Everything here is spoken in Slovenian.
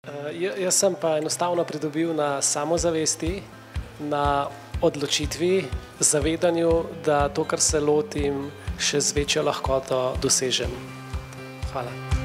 Jaz sem pa enostavno pridobil na samozavesti, na odločitvi, zavedanju, da to, kar se lotim, še z večjo lahkoto dosežem. Hvala.